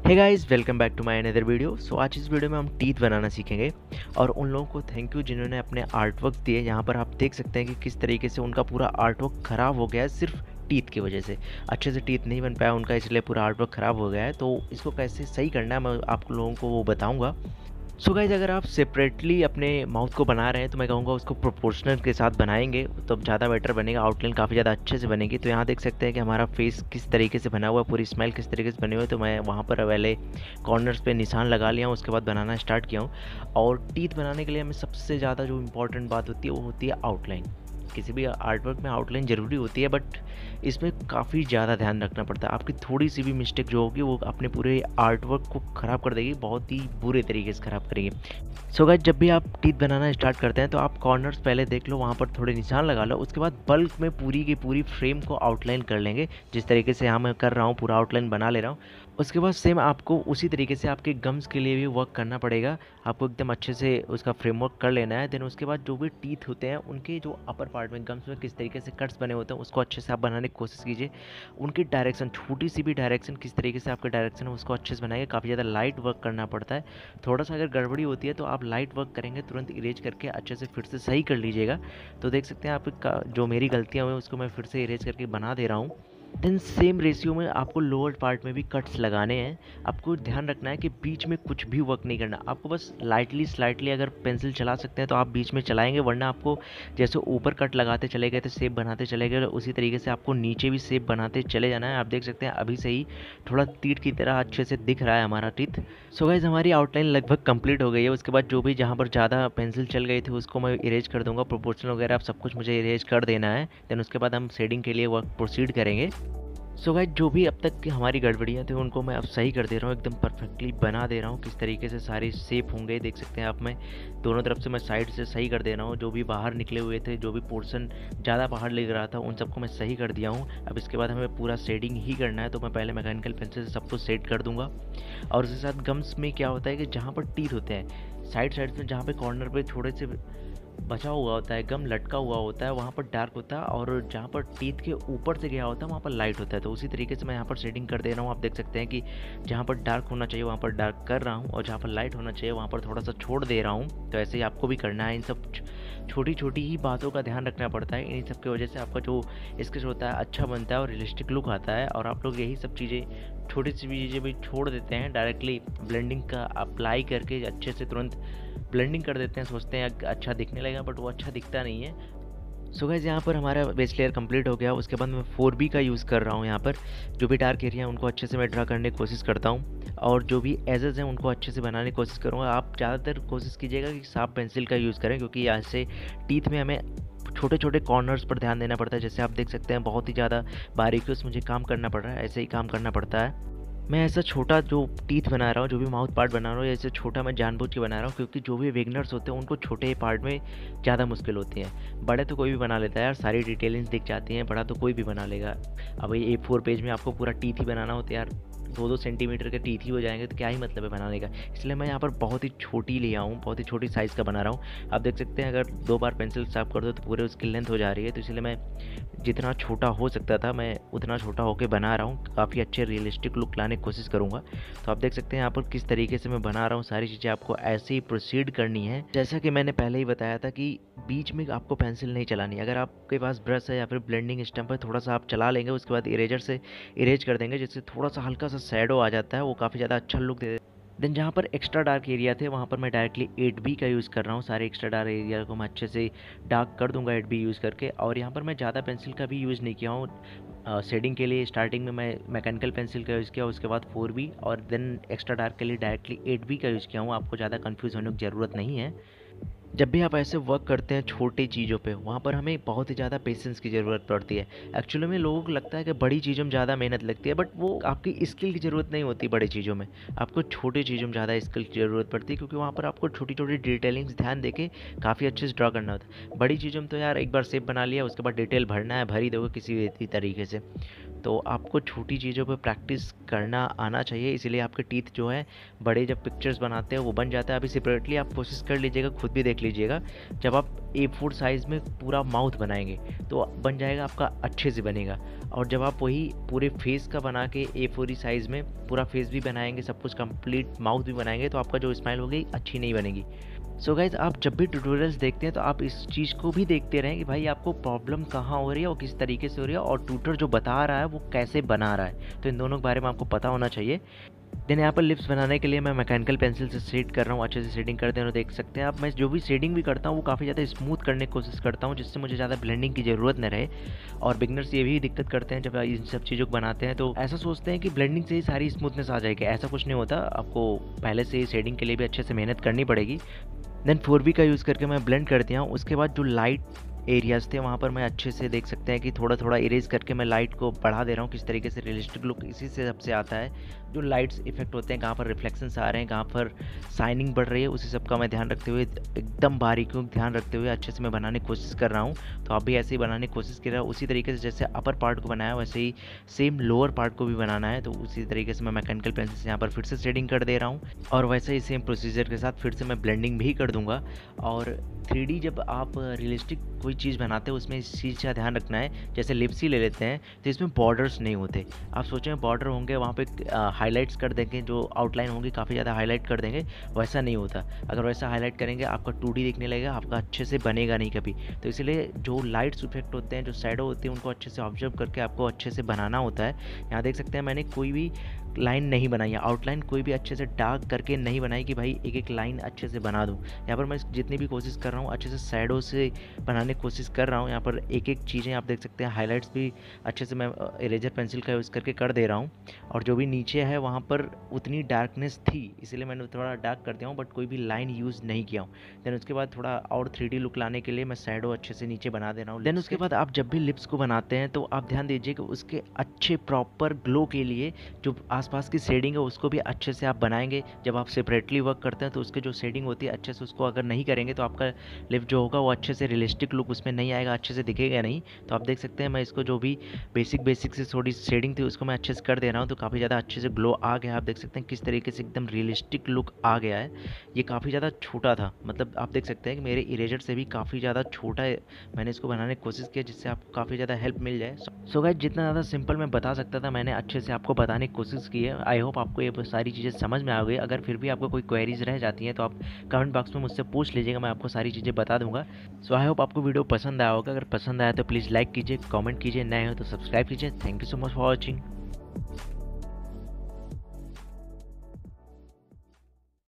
Hey guys, welcome back to my another video. So आज इस video में हम टीथ बनाना सीखेंगे और उन लोगों को थैंक यू जिन्होंने अपने आर्ट वर्क दिए। यहाँ पर आप देख सकते हैं कि किस तरीके से उनका पूरा आर्ट वर्क ख़राब हो गया है सिर्फ टीथ की वजह से। अच्छे से टीथ नहीं बन पाया उनका, इसलिए पूरा आर्ट वर्क ख़राब हो गया है। तो इसको कैसे सही करना है मैं आप लोगों को वो बताऊँगा। सो गाइज, अगर आप सेपरेटली अपने माउथ को बना रहे हैं तो मैं कहूँगा उसको प्रोपोर्शनल के साथ बनाएंगे तो ज़्यादा बेटर बनेगा, आउटलाइन काफ़ी ज़्यादा अच्छे से बनेगी। तो यहाँ देख सकते हैं कि हमारा फेस किस तरीके से बना हुआ है, पूरी स्माइल किस तरीके से बनी हुई है। तो मैं वहाँ पर पहले कॉर्नर्स पे निशान लगा लिया हूँ, उसके बाद बनाना स्टार्ट किया हूँ। और टीथ बनाने के लिए हमें सबसे ज़्यादा जो इंपॉर्टेंट बात होती है वो होती है आउटलाइन। किसी भी आर्ट वर्क में आउटलाइन ज़रूरी होती है, बट इसमें काफ़ी ज़्यादा ध्यान रखना पड़ता है। आपकी थोड़ी सी भी मिस्टेक जो होगी वो अपने पूरे आर्ट वर्क को ख़राब कर देगी, बहुत ही बुरे तरीके से ख़राब करेगी। सो गाइस, जब भी आप टीथ बनाना स्टार्ट करते हैं तो आप कॉर्नर्स पहले देख लो, वहाँ पर थोड़े निशान लगा लो। उसके बाद बल्क में पूरी की पूरी फ्रेम को आउटलाइन कर लेंगे, जिस तरीके से यहाँ मैं कर रहा हूँ, पूरा आउटलाइन बना ले रहा हूँ। उसके बाद सेम आपको उसी तरीके से आपके गम्स के लिए भी वर्क करना पड़ेगा। आपको एकदम अच्छे से उसका फ्रेमवर्क कर लेना है। देन उसके बाद जो भी टीथ होते हैं उनके जो अपर पार्ट में गम्स में किस तरीके से कट्स बने होते हैं उसको अच्छे से आप बनाने की कोशिश कीजिए। उनकी डायरेक्शन, छोटी सी भी डायरेक्शन किस तरीके से आपका डायरेक्शन है उसको अच्छे से बनाइए। काफ़ी ज़्यादा लाइट वर्क करना पड़ता है। थोड़ा सा अगर गड़बड़ी होती है तो आप लाइट वर्क करेंगे, तुरंत इरेज करके अच्छे से फिर से सही कर लीजिएगा। तो देख सकते हैं आप जो मेरी गलतियाँ हुई उसको मैं फिर से इरेज करके बना दे रहा हूँ। देन सेम रेशियो में आपको लोअर पार्ट में भी कट्स लगाने हैं। आपको ध्यान रखना है कि बीच में कुछ भी वर्क नहीं करना। आपको बस लाइटली स्लाइटली अगर पेंसिल चला सकते हैं तो आप बीच में चलाएंगे, वरना आपको जैसे ऊपर कट लगाते चले गए थे, शेप बनाते चले गए, उसी तरीके से आपको नीचे भी शेप बनाते चले जाना है। आप देख सकते हैं अभी से ही थोड़ा तीर की तरह अच्छे से दिख रहा है हमारा टीथ। सो गाइस, हमारी आउटलाइन लगभग कंप्लीट हो गई है। उसके बाद जो भी जहाँ पर ज़्यादा पेंसिल चल गई थी उसको मैं इरेज कर दूंगा। प्रोपोर्शनल वगैरह आप सब कुछ मुझे इरेज कर देना है। देन उसके बाद हम शेडिंग के लिए वर्क प्रोसीड करेंगे। सो गाइस, जो भी अब तक की हमारी गड़बड़ियाँ थी उनको मैं अब सही कर दे रहा हूँ, एकदम परफेक्टली बना दे रहा हूँ। किस तरीके से सारे शेप होंगे देख सकते हैं आप। मैं दोनों तरफ से मैं साइड से सही कर दे रहा हूँ। जो भी बाहर निकले हुए थे, जो भी पोर्शन ज़्यादा बाहर लग रहा था, उन सबको मैं सही कर दिया हूँ। अब इसके बाद हमें पूरा शेडिंग ही करना है, तो मैं पहले मैकेनिकल पेंसिल से सब कुछ सेट कर दूँगा। और उसके साथ गम्स में क्या होता है कि जहाँ पर टीथ होते हैं साइड में, जहाँ पे कॉर्नर पे थोड़े से बचा हुआ होता है, गम लटका हुआ होता है, वहाँ पर डार्क होता है। और जहाँ पर टीथ के ऊपर से गया होता है वहाँ पर लाइट होता है। तो उसी तरीके से मैं यहाँ पर शेडिंग कर दे रहा हूँ। आप देख सकते हैं कि जहाँ पर डार्क होना चाहिए वहाँ पर डार्क कर रहा हूँ, और जहाँ पर लाइट होना चाहिए वहाँ पर थोड़ा सा छोड़ दे रहा हूँ। तो ऐसे ही आपको भी करना है। इन सब छोटी छोटी ही बातों का ध्यान रखना पड़ता है। इन सब की वजह से आपका जो स्केच होता है अच्छा बनता है और रियलिस्टिक लुक आता है। और आप लोग यही सब चीज़ें, छोटी सी चीज़ें भी छोड़ देते हैं, डायरेक्टली ब्लेंडिंग का अप्लाई करके अच्छे से तुरंत ब्लेंडिंग कर देते हैं, सोचते हैं अच्छा दिखने लगेगा, बट वो अच्छा दिखता नहीं है। सो गाइस, यहाँ पर हमारा बेस लेयर कंप्लीट हो गया। उसके बाद मैं 4B का यूज़ कर रहा हूँ। यहाँ पर जो भी डार्क एरिया है उनको अच्छे से मैं ड्रा करने की कोशिश करता हूँ, और जो भी एजेस हैं उनको अच्छे से बनाने की कोशिश करूँगा। आप ज़्यादातर कोशिश कीजिएगा कि साफ पेंसिल का यूज़ करें, क्योंकि यहाँ से टीथ में हमें छोटे छोटे कॉर्नर्स पर ध्यान देना पड़ता है। जैसे आप देख सकते हैं बहुत ही ज़्यादा बारीकियों से मुझे काम करना पड़ रहा है, ऐसे ही काम करना पड़ता है। मैं ऐसा छोटा जो टीथ बना रहा हूँ, जो भी माउथ पार्ट बना रहा हूँ, ऐसे छोटा मैं जानबूझ के बना रहा हूँ, क्योंकि जो भी बिगनर्स होते हैं उनको छोटे पार्ट में ज़्यादा मुश्किल होती है। बड़े तो कोई भी बना लेता है यार, सारी डिटेलिंग्स दिख जाती हैं, बड़ा तो कोई भी बना लेगा। अब ये A4 पेज में आपको पूरा टीथ ही बनाना होता है यार, 2-2 सेंटीमीटर के टीथ ही हो जाएंगे, तो क्या ही मतलब है बनाने का। इसलिए मैं यहाँ पर बहुत ही छोटी लिया हूँ, बहुत ही छोटी साइज़ का बना रहा हूँ। आप देख सकते हैं अगर 2 बार पेंसिल साफ कर दो तो पूरे उसकी लेंथ हो जा रही है। तो इसलिए मैं जितना छोटा हो सकता था मैं उतना छोटा होकर बना रहा हूँ। काफ़ी अच्छे रियलिस्टिक लुक लाने की कोशिश करूँगा। तो आप देख सकते हैं यहाँ पर किस तरीके से मैं बना रहा हूँ। सारी चीज़ें आपको ऐसे ही प्रोसीड करनी है। जैसा कि मैंने पहले ही बताया था कि बीच में आपको पेंसिल नहीं चलानी। अगर आपके पास ब्रश है या फिर ब्लेंडिंग स्टम्प है, थोड़ा सा आप चला लेंगे, उसके बाद इरेजर से इरेज कर देंगे, जिससे थोड़ा सा हल्का सा शैडो आ जाता है, वो काफ़ी ज़्यादा अच्छा लुक दे। देन जहाँ पर एक्स्ट्रा डार्क एरिया थे वहाँ पर मैं डायरेक्टली 8B का यूज़ कर रहा हूँ। सारे एक्स्ट्रा डार्क एरिया को मैं अच्छे से डार्क कर दूंगा 8B यूज़ करके। और यहाँ पर मैं ज़्यादा पेंसिल का भी यूज़ नहीं किया हूँ। शेडिंग के लिए स्टार्टिंग में मैं मैकेनिकल पेंसिल का यूज़ किया, उसके बाद 4B, और देन एक्स्ट्रा डार्क के लिए डायरेक्टली 8B का यूज़ किया हूँ। आपको ज़्यादा कन्फ्यूज़ होने की ज़रूरत नहीं है। जब भी आप ऐसे वर्क करते हैं छोटी चीज़ों पे, वहाँ पर हमें बहुत ही ज़्यादा पेशेंस की ज़रूरत पड़ती है। एक्चुअली में लोगों को लगता है कि बड़ी चीज़ों में ज़्यादा मेहनत लगती है, बट वो आपकी स्किल की ज़रूरत नहीं होती बड़ी चीज़ों में। आपको छोटी चीज़ों में ज़्यादा स्किल की ज़रूरत पड़ती है, क्योंकि वहाँ पर आपको छोटी छोटी डिटेलिंग्स ध्यान देके काफ़ी अच्छे से ड्रा करना होता है। बड़ी चीज़ों में तो यार एक बार शेप बना लिया, उसके बाद डिटेल भरना है, भर ही दोगे किसी भी तरीके से। तो आपको छोटी चीज़ों पे प्रैक्टिस करना आना चाहिए, इसीलिए आपके टीथ जो है बड़े जब पिक्चर्स बनाते हैं वो बन जाता है। अभी सेपरेटली आप कोशिश कर लीजिएगा, खुद भी देख लीजिएगा, जब आप A4 साइज़ में पूरा माउथ बनाएंगे तो बन जाएगा आपका, अच्छे से बनेगा। और जब आप वही पूरे फेस का बना के A4 साइज़ में पूरा फेस भी बनाएंगे, सब कुछ कंप्लीट माउथ भी बनाएंगे, तो आपका जो स्माइल होगी अच्छी नहीं बनेगी। सो गाइज़, आप जब भी ट्यूटोरियल्स देखते हैं तो आप इस चीज़ को भी देखते रहें कि भाई आपको प्रॉब्लम कहाँ हो रही है और किस तरीके से हो रही है, और ट्यूटर जो बता रहा है वो कैसे बना रहा है, तो इन दोनों के बारे में आपको पता होना चाहिए। देन यहाँ पर लिप्स बनाने के लिए मैं मैकेनिकल पेंसिल से शेड कर रहा हूँ, अच्छे से शेडिंग करते हैं, देख सकते हैं आप। मैं जो भी शेडिंग भी करता हूँ वो काफ़ी ज़्यादा स्मूथ करने की कोशिश करता हूँ, जिससे मुझे ज़्यादा ब्लेंडिंग की ज़रूरत न रहे। और बिगनर्स ये भी दिक्कत करते हैं जब इन सब चीज़ों को बनाते हैं, तो ऐसा सोचते हैं कि ब्लेंडिंग से ही सारी स्मूथनेस आ जाएगी। ऐसा कुछ नहीं होता, आपको पहले से ही शेडिंग के लिए भी अच्छे से मेहनत करनी पड़ेगी। देन 4B का यूज़ करके मैं ब्लेंड कर दिया हूँ। उसके बाद जो लाइट एरियाज़ थे वहाँ पर मैं अच्छे से देख सकते हैं कि थोड़ा थोड़ा इरेज करके मैं लाइट को बढ़ा दे रहा हूँ। किस तरीके से रियलिस्टिक लुक इसी से सबसे आता है, जो लाइट्स इफेक्ट होते हैं, कहाँ पर रिफ्लेक्शंस आ रहे हैं, कहाँ पर शाइनिंग बढ़ रही है, उसी सब का मैं ध्यान रखते हुए, एकदम बारीकियों का ध्यान रखते हुए अच्छे से मैं बनाने की कोशिश कर रहा हूँ। तो आप भी ऐसे ही बनाने की कोशिश कर रहा हूँ, उसी तरीके से जैसे अपर पार्ट को बनाया वैसे ही सेम लोअर पार्ट को भी बनाना है। तो उसी तरीके से मैं मैकेनिकल पेंसिल से यहाँ पर फिर से शेडिंग कर दे रहा हूँ, और वैसे ही सेम प्रोसीजर के साथ फिर से मैं ब्लेंडिंग भी कर दूंगा। और 3D जब आप रियलिस्टिक कोई चीज़ बनाते हैं उसमें इस चीज़ का ध्यान रखना है, जैसे लिप्स ही ले लेते हैं तो इसमें बॉर्डर्स नहीं होते। आप सोचें बॉर्डर होंगे वहाँ पे हाईलाइट्स कर देंगे, जो आउटलाइन होंगी काफ़ी ज़्यादा हाईलाइट कर देंगे, वैसा नहीं होता। अगर वैसा हाईलाइट करेंगे आपका 2D दिखने लगेगा, आपका अच्छे से बनेगा नहीं कभी। तो इसलिए जो लाइट्स इफेक्ट होते हैं, जो शैडो होती है, उनको अच्छे से ऑब्जर्व करके आपको अच्छे से बनाना होता है। यहाँ देख सकते हैं मैंने कोई भी लाइन नहीं बनाई है, आउटलाइन कोई भी अच्छे से डार्क करके नहीं बनाई कि भाई एक एक लाइन अच्छे से बना दूँ। यहाँ पर मैं जितनी भी कोशिश कर रहा हूँ अच्छे से शैडो से बनाने की कोशिश कर रहा हूँ। यहाँ पर एक एक चीज़ें आप देख सकते हैं, हाईलाइट्स भी अच्छे से मैं इरेजर पेंसिल का यूज़ करके कर दे रहा हूँ। और जो भी नीचे है वहाँ पर उतनी डार्कनेस थी, इसलिए मैंने थोड़ा डार्क कर दिया हूँ, बट कोई भी लाइन यूज़ नहीं किया हूँ। देन उसके बाद थोड़ा और 3D लुक लाने के लिए मैं शैडो अच्छे से नीचे बना दे रहा हूँ। देन उसके बाद आप जब भी लिप्स को बनाते हैं तो आप ध्यान दीजिए कि उसके अच्छे प्रॉपर ग्लो के लिए जो आसपास की शेडिंग है उसको भी अच्छे से आप बनाएंगे। जब आप सेपरेटली वर्क करते हैं तो उसके जो शेडिंग होती है अच्छे से उसको अगर नहीं करेंगे तो आपका लिप जो होगा वो अच्छे से रियलिस्टिक लुक उसमें नहीं आएगा, अच्छे से दिखेगा नहीं। तो आप देख सकते हैं मैं इसको जो भी बेसिक से थोड़ी शेडिंग थी उसको मैं अच्छे से कर दे रहा हूँ, तो काफ़ी ज़्यादा अच्छे से ग्लो आ गया। आप देख सकते हैं किस तरीके से एकदम रियलिस्टिक लुक आ गया है। ये काफ़ी ज़्यादा छोटा था, मतलब आप देख सकते हैं कि मेरे इरेजर से भी काफ़ी ज़्यादा छोटा है। मैंने इसको बनाने की कोशिश की जिससे आपको काफ़ी ज़्यादा हेल्प मिल जाए। सो गाइस, जितना ज़्यादा सिंपल मैं बता सकता था मैंने अच्छे से आपको बताने की कोशिश की है। आई होप आपको ये सारी चीज़ें समझ में आ गई। अगर फिर भी आपको कोई क्वेरीज रह जाती हैं तो आप कमेंट बॉक्स में मुझसे पूछ लीजिएगा, मैं आपको सारी चीज़ें बता दूंगा। सो आई होप आपको वीडियो पसंद आया होगा। अगर पसंद आया तो प्लीज़ लाइक कीजिए, कमेंट कीजिए, नए हो तो सब्सक्राइब कीजिए। Thank you so much for watching.